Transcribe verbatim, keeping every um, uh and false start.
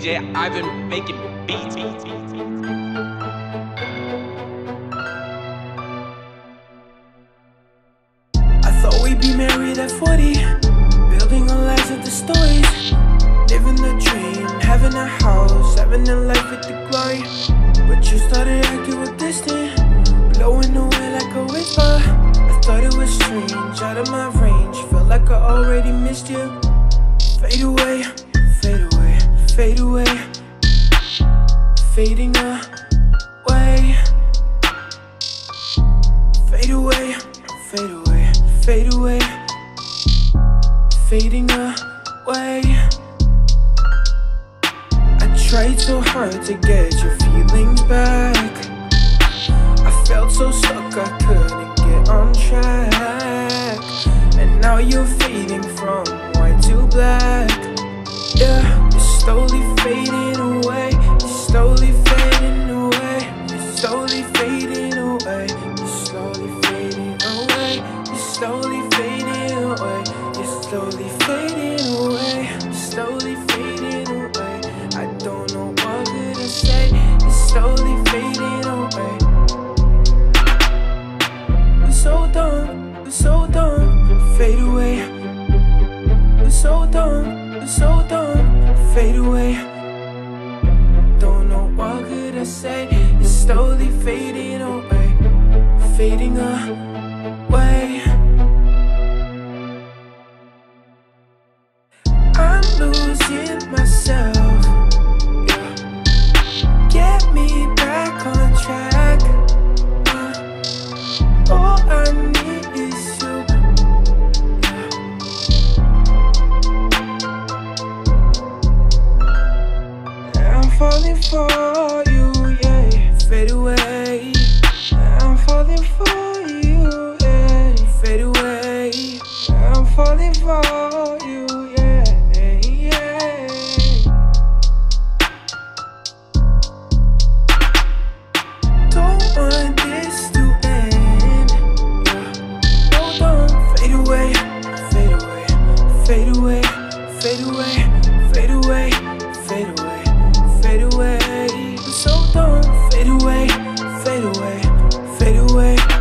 J Ivan making beats. I thought we'd be married at forty, building our lives with the stories, living the dream, having a house, having a life with the glory. But you started acting real distant, blowing away like a whisper. I thought it was strange, out of my range, felt like I already missed you. Fade away, fade away, fade away, fading away. Fade away, fade away, fade away, fading away. I tried so hard to get your feelings back. I felt so stuck I couldn't get on track. And now you're fading from white to black. Yeah, you're slowly fading away. You're slowly fading away. You're slowly fading away. You're slowly fading away. You're slowly fading away. You're slowly fading away. You're slowly fading away. I don't know what could I say. You're slowly fading away. We're so dumb. We're so dumb. Fade away. We're so dumb. We're so dumb. Fade away. Don't know what could I say. You're slowly fading away. Fading away. I'm losing myself. Yeah. Get me back on track. Uh, all I need is you. Yeah. I'm falling for you, yeah. Fade away. I'm falling for you, yeah. Fade away. I'm falling for you, yeah, yeah. Don't want this to end. Hold on, fade away, fade away, fade away, fade away, fade away, fade away, fade away. So don't fade away, fade away, fade away.